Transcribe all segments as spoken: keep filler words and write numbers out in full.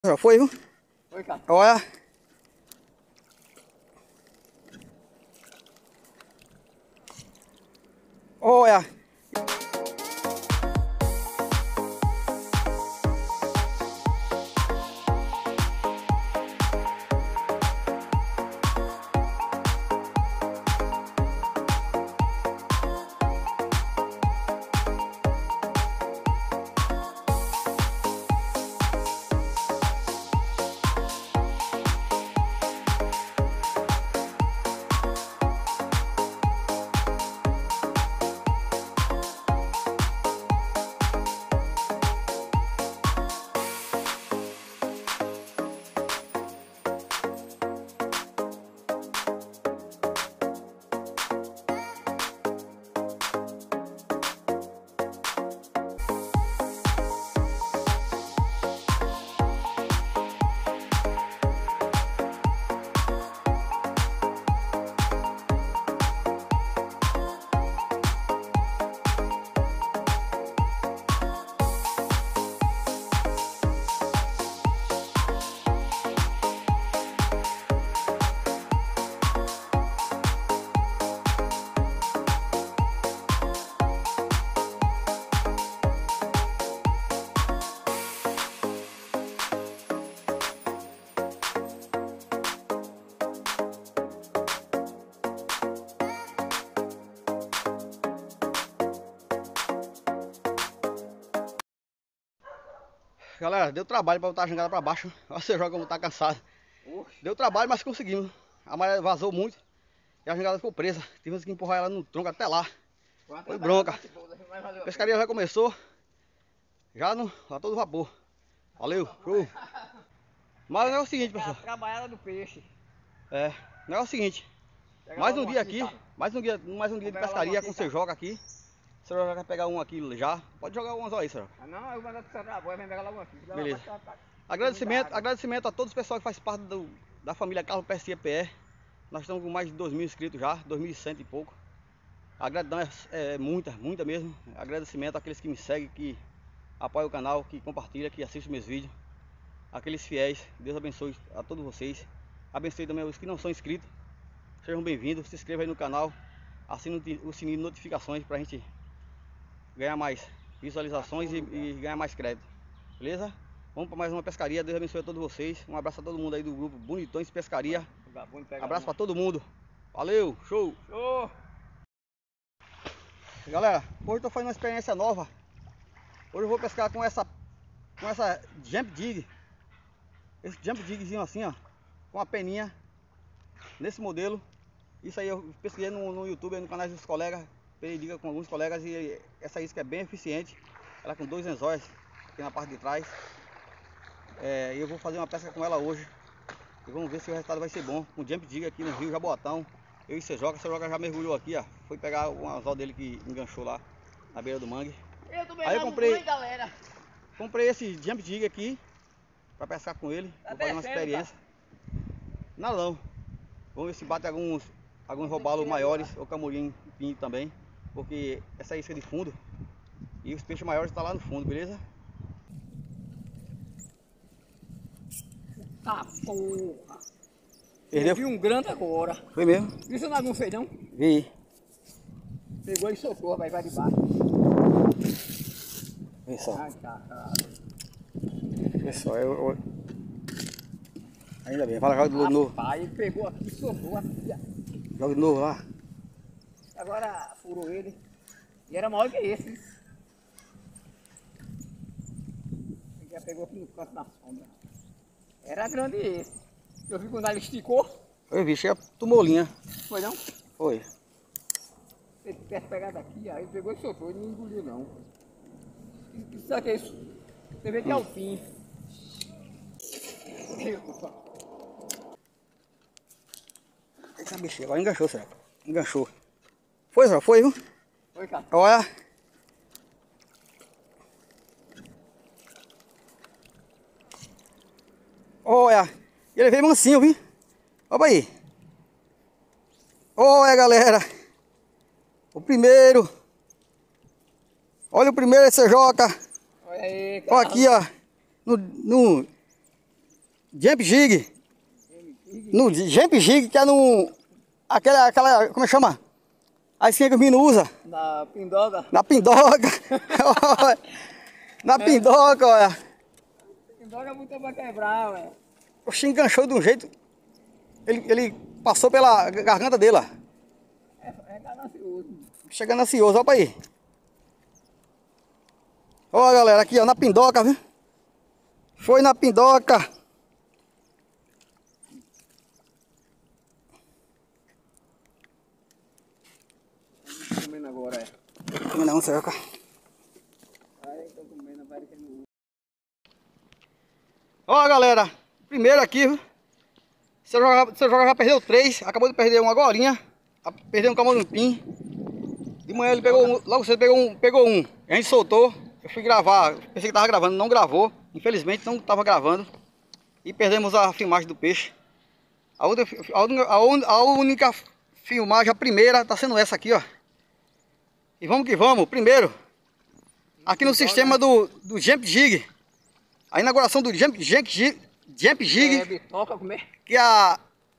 Já foi, viu? Foi, cara. Olha. Olha. Galera, deu trabalho pra botar a jangada pra baixo. Você joga como tá cansado. Deu trabalho, mas conseguimos. A maré vazou muito e a jangada ficou presa. Tivemos que empurrar ela no tronco até lá. Foi bronca. A pescaria já começou. Já no, a todo vapor. Valeu, show. Mas é o seguinte, pessoal. Trabalhada do peixe. É, não é o seguinte. Mais um dia aqui, mais um dia, mais um dia de pescaria com você joga aqui. O senhor já quer pegar um aqui já? Pode jogar umas aí, senhor. Ah, não, eu mando pro seu trabalho, vem pegar logo aqui. Beleza. Agradecimento, agradecimento a todos os pessoal que faz parte do, da família Carlos Pescia P E. Nós estamos com mais de dois mil inscritos já, dois mil e cem e pouco. A gratidão é, é muita, muita mesmo. Agradecimento àqueles que me seguem, que apoiam o canal, que compartilham, que assistem meus vídeos. Aqueles fiéis, Deus abençoe a todos vocês. Abençoe também os que não são inscritos. Sejam bem-vindos, se inscreva aí no canal. Assine o sininho de notificações pra gente ganhar mais visualizações e, e ganhar mais crédito. Beleza? Vamos para mais uma pescaria. Deus abençoe a todos vocês. Um abraço a todo mundo aí do grupo Bonitões Pescaria. Abraço para todo mundo. Valeu, show! Show! Galera, hoje eu tô fazendo uma experiência nova. Hoje eu vou pescar com essa com essa jump jig. Esse jump jigzinho assim, ó, com a peninha nesse modelo. Isso aí eu pesquisei no, no YouTube, no canal dos colegas, pedi dica com alguns colegas, e essa isca é bem eficiente. Ela com dois anzóis aqui na parte de trás. É, eu vou fazer uma pesca com ela hoje e vamos ver se o resultado vai ser bom. Com jump jig aqui no Rio Jaboatão. Eu e Sejoca, Sejoca já mergulhou aqui, ó. Foi pegar o anzol dele que enganchou lá na beira do mangue. Eu tô Aí eu comprei, muito, galera. comprei esse jump jig aqui para pescar com ele. Tá vou fazer uma experiência. Nada não. Vamos ver se bate alguns alguns robalos maiores ou camurim pinho também, porque essa isca é de fundo e os peixes maiores estão lá no fundo, beleza? Tá porra. Perdeu? Eu vi um grande agora. Foi mesmo? Isso não não fez não? Vi. Pegou e soltou, vai, vai de baixo. Vê só. Ai, tá, Vê só, eu, eu... Ainda bem, fala, joga de novo. Rapaz, ele pegou aqui e soltou aqui. Joga de novo lá. Agora furou ele. E era maior que esse. Ele já pegou aqui no canto da sombra. Era grande esse. Eu vi quando ele esticou. Eu vi, chega tomou linha. Foi não? Foi. Ele quer pegar daqui, aí ele pegou e soltou, ele não engoliu não. Isso aqui é isso. Você vê que é o fim. Essa bexiga agora enganchou, será? Enganchou. Foi, será? Foi, viu? Foi, cara. Olha. Olha. Ele veio mansinho, viu? Olha aí. Olha, galera. O primeiro. Olha o primeiro, esse joca. Olha aí, cara. Olha aqui, ó. No, no, Jump Jig. No Jump Jig, que é no... Aquela, aquela, como é que chama? A isquinha que os meninos usam. Na pindoca. Na pindoca. Na pindoca, olha. Pindoca botou pra quebrar, velho. Oxe, enganchou de um jeito. Ele, ele passou pela garganta dele, ó. É, é ganancioso. Chegando ansioso, olha pra aí. Ó, galera, aqui, ó, na pindoca, viu? Foi na pindoca. Comendo agora, é. Não, não, cerca. Aí, tô comendo, vai que não... Ó, galera, primeiro aqui, viu? Você joga, você joga já perdeu três, acabou de perder um agorinha. Perdeu um camalompim. De manhã ele pegou um, logo você pegou um, pegou um. A gente soltou. Eu fui gravar, pensei que tava gravando, não gravou. Infelizmente não tava gravando. E perdemos a filmagem do peixe. A, outra, a, única, a única filmagem, a primeira, tá sendo essa aqui, ó. E vamos que vamos, primeiro. Aqui no sistema do, do Jump Jig. A inauguração do Jump, Jump Jig. Jump Jig. É, bitoca, comer. Que é a...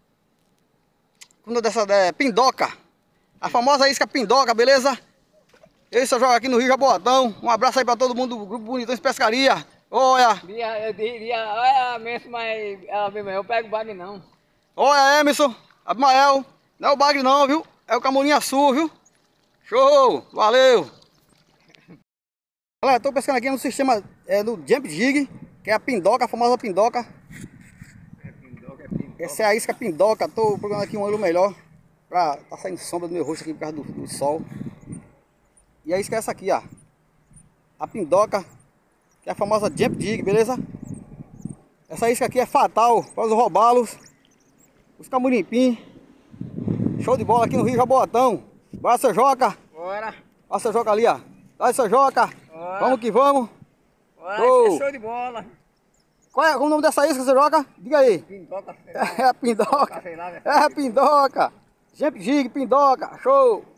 Como dessa é, pindoca. A famosa isca pindoca, beleza? Esse eu jogo aqui no Rio Jaboatão. Um abraço aí pra todo mundo do Grupo Bonitões Pescaria. Olha! Dia, eu diria, olha mesmo, mas ela mesmo, eu pego bagre não. Olha, Emerson, Abimael. Não é o bagre não, viu? É o Camorim Açu, viu? Show! Valeu! Galera, tô pescando aqui no sistema é, do Jump Jig, que é a pindoca, a famosa pindoca. É pindoca, é pindoca. Essa é a isca pindoca. Tô procurando aqui um ângulo melhor pra tá saindo sombra do meu rosto aqui por causa do, do sol. E a isca é essa aqui, ó. A pindoca, que é a famosa Jump Jig, beleza? Essa isca aqui é fatal para os robalos, os camurimpim. Show de bola aqui no Rio Jaboatão. Bora, seu Joca. Bora. Olha seu Joca ali, ó. Olha seu Joca. Bora. Vamos que vamos. Bora, Show. é show de bola. Qual é o nome dessa isca, seu Joca? Diga aí. Pindoca. É a pindoca. É a pindoca. Jump Jig, pindoca. Show.